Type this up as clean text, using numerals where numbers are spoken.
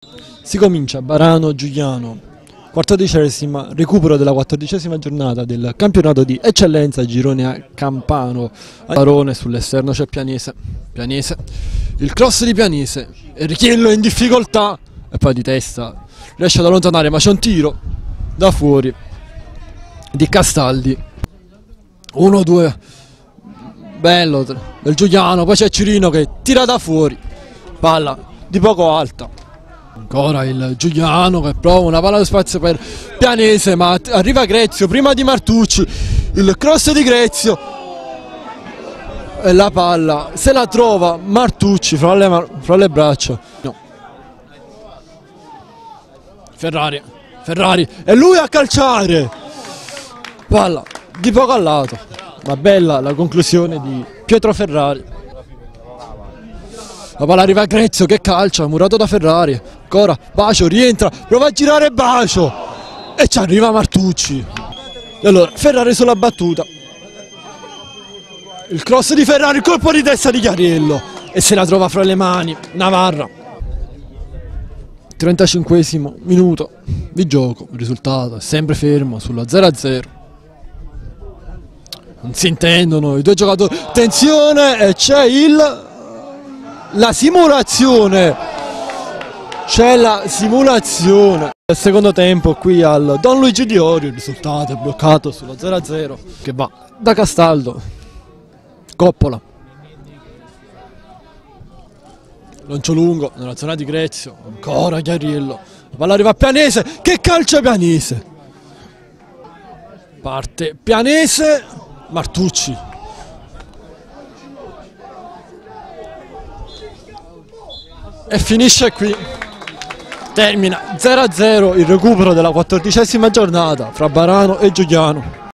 Si comincia Barano-Giugliano, 14ª recupero della 14ª giornata del campionato di eccellenza girone A Campano. Barone sull'esterno c'è Pianese, il cross di Pianese, Richiello in difficoltà e poi di testa riesce ad allontanare, ma c'è un tiro da fuori di Castaldi. 1-2 bello del Giugliano, poi c'è Cirino che tira da fuori, palla di poco alta. Ancora il Giugliano che prova una palla di spazio per Pianese, ma arriva Grezio prima di Martucci, il cross di Grezio e la palla se la trova Martucci fra le braccia. No. Ferrari, è lui a calciare, palla di poco a lato, ma bella la conclusione di Pietro Ferrari. La palla arriva a Grezio che calcia, murato da Ferrari. Ancora Bacio rientra, prova a girare Bacio e ci arriva Martucci. E allora Ferrari sulla battuta. Il cross di Ferrari, il colpo di testa di Chiariello e se la trova fra le mani Navarra. 35esimo minuto di gioco, il risultato è sempre fermo sulla 0-0. Non si intendono i due giocatori. Attenzione, e c'è la simulazione, c'è la simulazione. Nel secondo tempo qui al Don Luigi Di Orio il risultato è bloccato sulla 0-0 che va da Castaldo. Coppola, lancio lungo nella zona di Grezio, ancora Chiariello, la palla arriva a Pianese che calcia Pianese, parte Pianese, Martucci. E finisce qui, termina 0-0 il recupero della 14ª giornata fra Barano e Giugliano.